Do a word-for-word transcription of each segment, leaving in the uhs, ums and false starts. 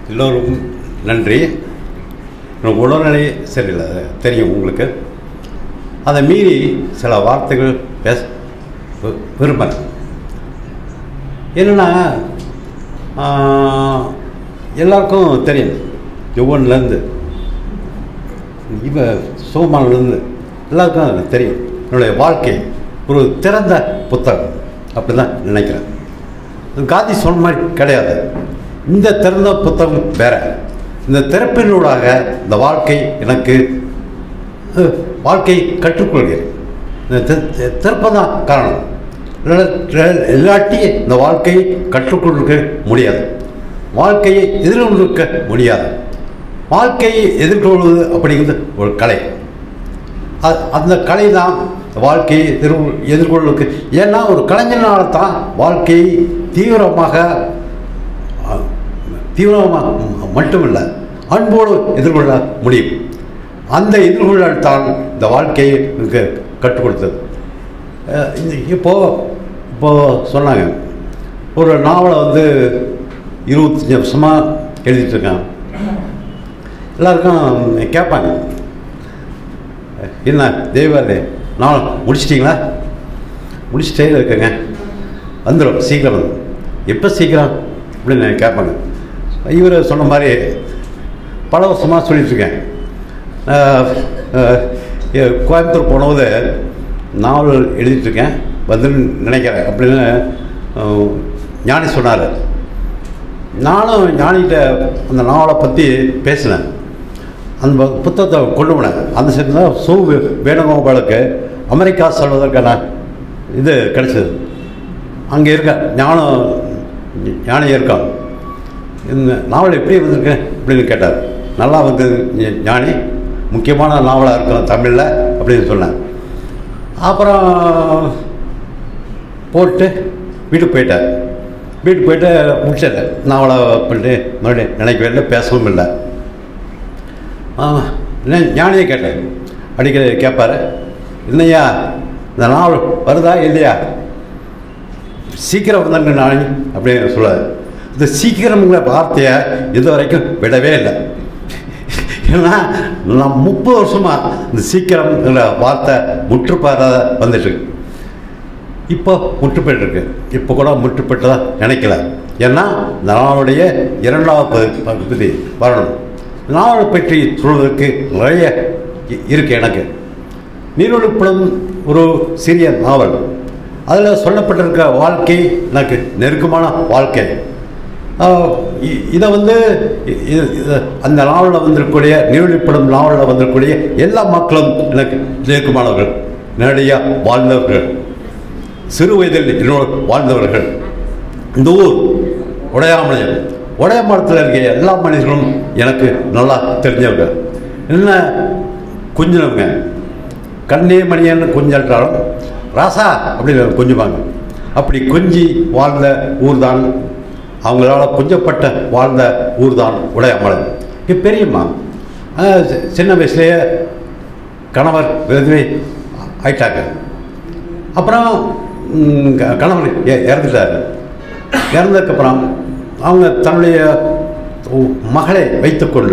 எல்லோருக்கும் நன்றி. உடல்நிலை சரியில்லை, தெரியும் உங்களுக்கு. அதை மீறி சில வார்த்தைகள் பேச விரும்புகிறேன். என்னென்னா, எல்லாருக்கும் தெரியும், யுவன்லேருந்து இவ சோமான்லேருந்து எல்லாருக்கும் தெரியும். என்னுடைய வாழ்க்கை ஒரு திறந்த புத்தகம் அப்படி தான் நினைக்கிறேன். காந்தி சொன்ன மாதிரி கிடையாது. இந்த திறந்த புத்தகம் வேற. இந்த திறப்பினூடாக இந்த வாழ்க்கை எனக்கு வாழ்க்கை கற்றுக்கொள்கிறேன். இந்த திறப்பம் தான் காரணம். இல்லாட்டி இந்த வாழ்க்கையை கற்றுக்கொள்க முடியாது, வாழ்க்கையை எதிர்கொண்டிருக்க முடியாது. வாழ்க்கையை எதிர்கொள்வது அப்படிங்கிறது ஒரு கலை. அந்த கலை தான் வாழ்க்கையை எதிர் எதிர்கொள்வதற்கு ஏன்னா ஒரு கலைஞனால் தான் வாழ்க்கையை தீவிரமாக தீவிரமாக மட்டுமில்லை அன்போடு எதிர்கொள்ள முடியும். அந்த எதிர்கொள்ளல் தான் இந்த வாழ்க்கையை கற்றுக் கொடுத்தது. இப்போது இப்போது சொன்னாங்க, ஒரு நாவலை வந்து இருபத்தஞ்சி வருஷமாக எழுதிட்டுருக்காங்க. எல்லாருக்கும் கேட்பாங்க, என்ன தெய்வாதே நாவல் முடிச்சிட்டிங்களா? முடிச்சுட்டே இருக்கேங்க, வந்துடும் சீக்கிரம் வந்து. எப்போ சீக்கிரம் அப்படின்னு கேட்பாங்க. இவர் சொன்ன மாதிரி பல வருஷமாக சொல்லிகிட்ருக்கேன். கோயம்புத்தூர் போனபோது நாவல் எழுதிட்டுருக்கேன் வந்துன்னு நினைக்கிறேன் அப்படின்னு ஞானி சொன்னார். நானும் ஞானிகிட்ட அந்த நாவலை பற்றி பேசினேன். அந்த புத்தகத்தை கொண்டு போனேன். அந்த சேர்த்து தான் சு வேணுகோபாலுக்கு அமெரிக்கா செல்வதற்கான இது கிடைச்சது. அங்கே இருக்க ஞானம் ஞானி இருக்கான். இந்த நாவல் எப்படி வந்திருக்கு அப்படின்னு கேட்டார். நல்லா வந்து ஞானி, முக்கியமான நாவலாக இருக்கும் தமிழில் அப்படின்னு சொன்னேன். அப்புறம் போட்டு வீட்டுக்கு போயிட்டார். வீட்டுக்கு போயிட்டு முடிச்சிட்டேன் நாவலை பண்ணிட்டு மறுபடியும் நினைக்கவே இல்லை, பேசவும் இல்லை. ஞானியை கேட்டேன். அடிக்கடி கேட்பார், இல்லையா இந்த நாவல் வருதா இல்லையா, சீக்கிரம் வந்தாங்க ஞானி அப்படின்னு சொல்லாது. இந்த சீக்கிரங்கிற வார்த்தையை இது வரைக்கும் விடவே இல்லை. ஏன்னா நான் முப்பது வருஷமாக இந்த சீக்கிரங்கிற வார்த்தை முற்றுப்பெறாத வந்துட்டுருக்கு. இப்போ முற்றுப்பெற்றுருக்கு. இப்போ கூட முற்றுப்பெற்றதாக நினைக்கல. ஏன்னா இந்த நாளுடைய இரண்டாவது பகுதி வரணும். நாவலை பற்றி சொல்வதற்கு நிறைய இருக்குது எனக்கு. நீரொழுப்படும் ஒரு சிறிய நாவல். அதில் சொல்லப்பட்டிருக்க வாழ்க்கை எனக்கு நெருக்கமான வாழ்க்கை. இதை வந்து அந்த நாவலில் வந்திருக்கக்கூடிய நீரொழுப்படும் நாவலில் வந்திருக்கக்கூடிய எல்லா மக்களும் எனக்கு நெருக்கமானவர்கள், நேரடியாக வாழ்ந்தவர்கள், சிறு வயதில் என்னோடு வாழ்ந்தவர்கள். இந்த ஊர் உடையாமலையம், உடையாமலத்தில் இருக்க எல்லா மனிதர்களும் எனக்கு நல்லா தெரிஞ்சவங்க. என்ன குஞ்சினவங்க, கண்ணே மணியன்னு குஞ்சாலும் ராசா அப்படின்னு கொஞ்சுவாங்க. அப்படி கொஞ்சி வாழ்ந்த ஊர் தான், அவங்களால கொஞ்சப்பட்ட வாழ்ந்த ஊர் தான் உடையாமலை. இப்போ பெரியம்மா சின்ன வயசுலேயே கணவர் விதவை ஆயிட்டாங்க. அப்புறம் கணவர் இறந்துட்டார். இறந்ததுக்கப்புறம் அவங்க தன்னுடைய மகளை வைத்துக்கொண்டு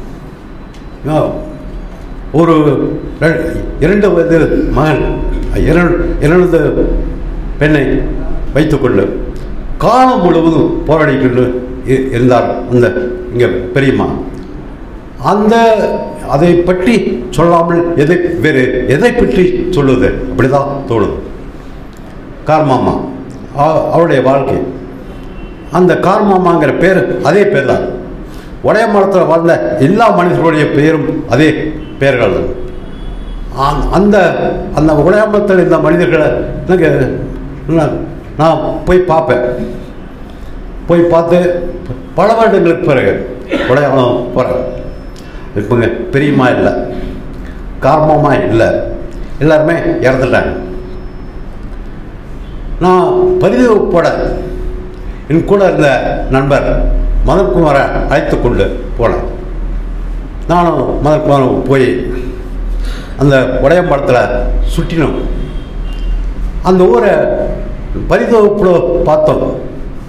ஒரு இரண்டு வயது மகன் இரண்டு இரண்டு பெண்ணை வைத்துக்கொண்டு காலம் முழுவதும் போராடிக்கொண்டு இருந்தார் அந்த இங்கே பெரியம்மா. அந்த அதை பற்றி சொல்லாமல் எதை வேறு எதை பற்றி சொல்லுவது அப்படிதான் தோணுது. கார்மாமா அவருடைய வாழ்க்கை, அந்த கார்மாமாங்கிற பேர் அதே பேர் தான். உடையாமலத்தில் வாழ்ந்த எல்லா மனிதர்களுடைய பெயரும் அதே பெயர்கள் தான். அந்த அந்த உடையாமலத்தில் இருந்த மனிதர்களை எனக்கு நான் போய் பார்ப்பேன். போய் பார்த்து பல வருடங்களுக்கு பிறகு உடையாமலம் போகிறேன். இப்போங்க பெரியம்மா இல்லை, கார்மாமா இல்லை, எல்லாருமே இறந்துட்டாங்க. நான் பதிவு போட என் கூட இருந்த நண்பர் மதன்குமாரை அழைத்து கொண்டு போனேன். நானும் மதன்குமாரும் போய் அந்த உடையம்பலத்தில் சுற்றினோம். அந்த ஊரை பரிதோப்புல பார்த்தோம்.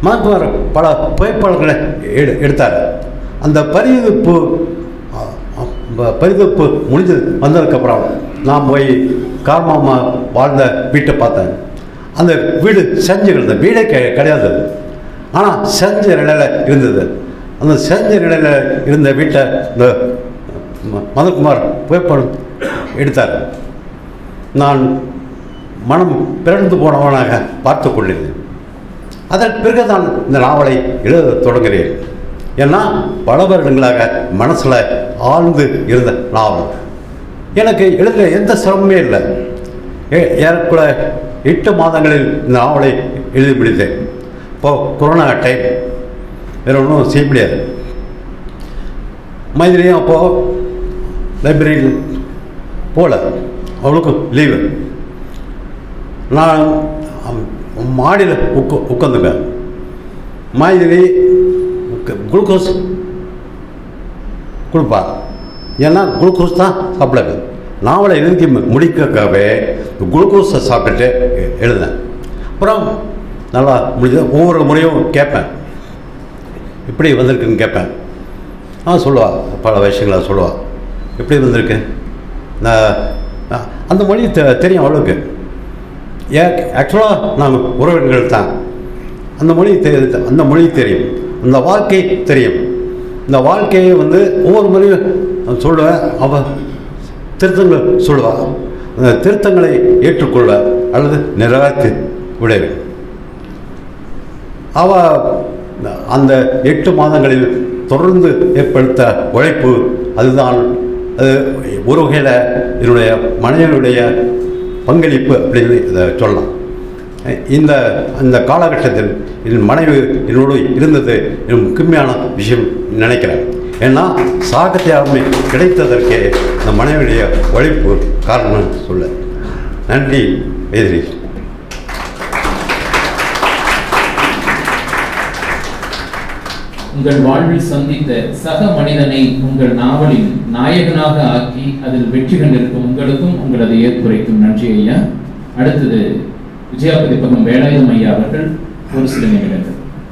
மதன்குமார் பல புகைப்படங்களை எடு எடுத்தார். அந்த பரிதவிப்பு பரிதவிப்பு முடிஞ்சது வந்ததுக்கப்புறம் நான் போய் கார்மாமா வாழ்ந்த வீட்டை பார்த்தேன். அந்த வீடு செஞ்சு இருந்தது, வீடே கெ கிடையாது ஆனால் செஞ்ச நிலையில் இருந்தது. அந்த செஞ்ச நிலையில் இருந்த வீட்டை இந்த மதன்குமார் புகைப்படம் எடுத்தார். நான் மனம் பிறந்து போனவனாக பார்த்து கொண்டிருந்தேன். அதன் பிறகுதான் இந்த நாவலை எழுத தொடங்குகிறேன். ஏன்னா பல வருடங்களாக மனசில் ஆழ்ந்து இருந்த நாவல். எனக்கு எழுத எந்த சிரமமே இல்லை. ஏ ஏற்குள்ள எட்டு மாதங்களில் இந்த நாவலை எழுதி முடித்தேன். இப்போது கொரோனா டைம், வேறு ஒன்றும் செய்ய முடியாது. மைதிலையும் அப்போது லைப்ரரியில் போகல, அவளுக்கும் லீவு. நான் மாடியில் உட்க உட்காந்துப்பேன். மைதிலி குளுக்கோஸ் கொடுப்பார். ஏன்னா குளுக்கோஸ் தான் சாப்பிடாது. நாவலை எழுதி முடிக்கவே குளுக்கோஸை சாப்பிட்டுட்டு எழுதினேன். அப்புறம் நல்லா முடிஞ்சது. ஒவ்வொரு முறையும் கேட்பேன், எப்படி வந்திருக்குன்னு கேட்பேன். ஆ சொல்லுவாள், பல விஷயங்களை சொல்லுவாள். எப்படி வந்திருக்கு, நான் அந்த மொழி தெ தெரியும் அவளுக்கு. ஏ ஆக்சுவலாக நாங்கள் உறவினர்கள் தான். அந்த மொழி தெ அந்த மொழி தெரியும், அந்த வாழ்க்கை தெரியும். இந்த வாழ்க்கையை வந்து ஒவ்வொரு முறையும் சொல்லுவேன். அவள் திருத்தங்கள் சொல்லுவாள். அந்த திருத்தங்களை ஏற்றுக்கொள்ள அல்லது நிறைவேற்றி விடுவேன். அவள் அந்த எட்டு மாதங்களில் தொடர்ந்து ஏற்படுத்த உழைப்பு, அதுதான் அது ஒரு வகையில் என்னுடைய மனைவியுடைய பங்களிப்பு அப்படின்னு இதை சொல்லலாம். இந்த அந்த காலகட்டத்தில் என் மனைவி என்னோடு இருந்தது என் முக்கியமான விஷயம் நினைக்கிறேன். ஏன்னா சாகித்யாமை கிடைத்ததற்கே இந்த மனைவியுடைய உழைப்பு காரணம் சொல்ல. நன்றி எதிரி. உங்கள் வாழ்வில் சந்தித்த சக மனிதனை உங்கள் நாவலின் நாயகனாக ஆக்கி அதில் வெற்றி கண்டிருக்கும் உங்களுக்கும் உங்களது ஏற்புரைக்கும் நன்றி ஐயா. அடுத்தது விஜயா பதிப்பகம் வேலாயுதம் ஐயா அவர்கள் ஒரு சில நிமிடங்கள்.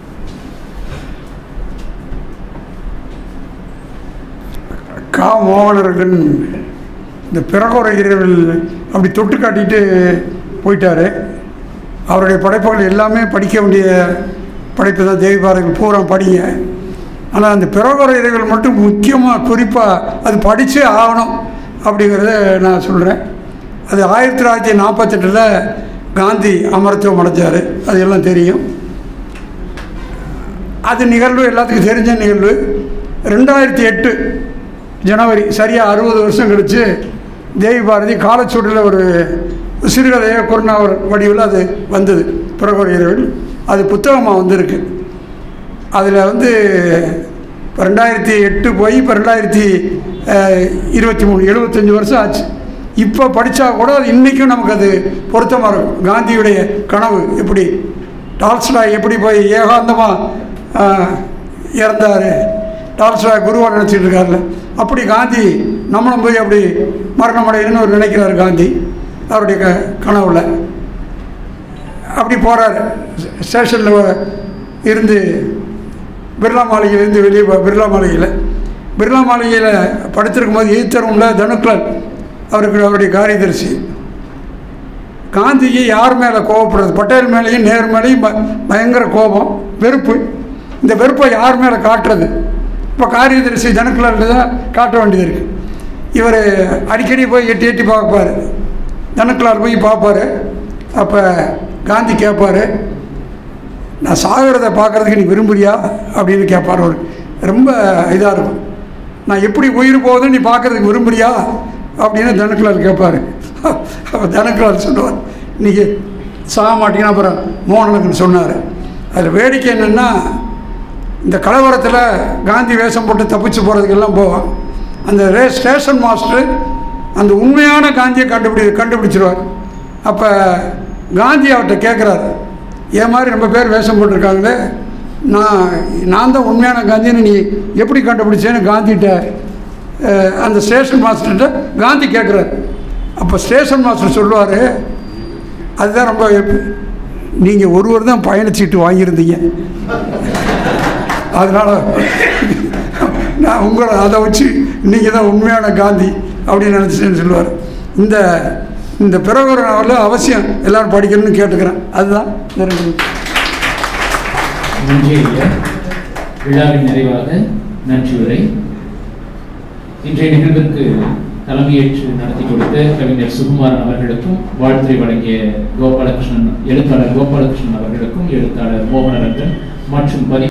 கா மோகனர்கள் இந்த பிறகுற இரவில் அப்படி தொட்டு காட்டிட்டு போயிட்டார். அவருடைய படைப்புகள் எல்லாமே படிக்க வேண்டிய படைப்பு தான். தேவி பாரதிகள் பூரா படிங்க. ஆனால் அந்த பிறகுற இரவில் மட்டும் முக்கியமாக குறிப்பாக அது படித்தே ஆகணும் அப்படிங்கிறத நான் சொல்கிறேன். அது ஆயிரத்தி தொள்ளாயிரத்தி நாற்பத்தெட்டில் காந்தி அமரத்துவம் அடைஞ்சார், அது எல்லாம் தெரியும். அது நிகழ்வு எல்லாத்துக்கும் தெரிஞ்ச நிகழ்வு. ரெண்டாயிரத்தி எட்டு ஜனவரி சரியாக அறுபது வருஷம் கழித்து தேவி பாரதி காலச்சூட்டில் ஒரு சிறுகதையை குறுநாவல் வடிவில் அது வந்தது. பிறகுற இரவில் அது புத்தகமாக வந்திருக்கு. அதில் வந்து இப்போ ரெண்டாயிரத்தி எட்டு போய் இப்போ ரெண்டாயிரத்தி இருபத்தி மூணு எழுபத்தஞ்சி வருஷம் ஆச்சு. இப்போ படித்தா கூட அது இன்றைக்கும் நமக்கு அது பொருத்தமாக இருக்கும். காந்தியுடைய கனவு எப்படி, டால்ஸ்டாய் எப்படி போய் ஏகாந்தமாக இறந்தார், டால்ஸ்டாய் குருவாக நினச்சிட்டு இருக்காருல்ல, அப்படி காந்தி நம்மளும் போய் அப்படி மரணம் அடையணும்னு ஒரு நினைக்கிறார் காந்தி அவருடைய க கனவுல. அப்படி போகிறார். ஸ்டேஷனில் இருந்து பிர்லா மாளிகையிலேருந்து வெளியே போ பிர்லா மாளிகையில் பிர்லா மாளிகையில் படுத்திருக்கும் போது ஈத்தரமில் தனுக்லால் அவருக்கு அவருடைய காரியதரிசி காந்திஜி யார் மேலே கோபப்படுறது, பட்டேல் மேலேயும் நேரு மேலேயும் ப பயங்கர கோபம், வெறுப்பு. இந்த வெறுப்பை யார் மேலே காட்டுறது? இப்போ காரியதரிசி தனுக்லால் தான் காட்ட வேண்டியது இருக்குது. இவர் அடிக்கடி போய் எட்டி எட்டி பார்ப்பார். தனுக்லால் போய் பார்ப்பார். அப்போ காந்தி கேட்பார், நான் சாகிறத பார்க்குறதுக்கு நீ விரும்புறியா அப்படின்னு கேட்பார். ஒரு ரொம்ப இதாக இருக்கும். நான் எப்படி உயிர் போகுதுன்னு நீ பார்க்குறதுக்கு விரும்புறியா அப்படின்னு தனுக்லால் கேட்பார். தனுக்லால் சொல்லுவார், இன்றைக்கி சாக மாட்டீங்கன்னா அப்புறம் மோகனனுக்கு சொன்னார். அதில் வேடிக்கை என்னென்னா, இந்த கலவரத்தில் காந்தி வேஷம் போட்டு தப்பிச்சு போகிறதுக்கெல்லாம் போவான். அந்த ரே ஸ்டேஷன் மாஸ்டர் அந்த உண்மையான காந்தியை கண்டுபிடி கண்டுபிடிச்சிருவார். அப்போ காந்தி அவர்கிட்ட கேட்குறாரு, என் மாதிரி ரொம்ப பேர் வேஷம் போட்டிருக்காங்களே, நான் நான் தான் உண்மையான காந்தின்னு நீ எப்படி கண்டுபிடிச்சேன்னு காந்திகிட்ட அந்த ஸ்டேஷன் மாஸ்டர்கிட்ட காந்தி கேட்குறாரு. அப்போ ஸ்டேஷன் மாஸ்டர் சொல்லுவார், அதுதான் ரொம்ப நீங்கள் ஒருவர் தான் பயணச்சீட்டு வாங்கியிருந்தீங்க, அதனால் நான் உங்களை அதை வச்சு நீங்கள் தான் உண்மையான காந்தி அப்படின்னு நினச்சிட்டேன்னு சொல்லுவார். இந்த இந்த பிரகோர நாவலில் அவசியம் எல்லோரும் படிக்கணும்னு கேட்டுக்கிறேன். அதுதான் நன்றி ஐயா. விழாவின் நிறைவாக நன்றி உரை. இன்றைய நிகழ்விற்கு தலைமையேற்று நடத்தி கொடுத்த கவிஞர் சுகுமாரன் அவர்களுக்கும், வாழ்த்துரை வழங்கிய கோபாலகிருஷ்ணன் எழுத்தாளர் கோபாலகிருஷ்ணன் அவர்களுக்கும், எழுத்தாளர் மோகனரங்கன் மற்றும்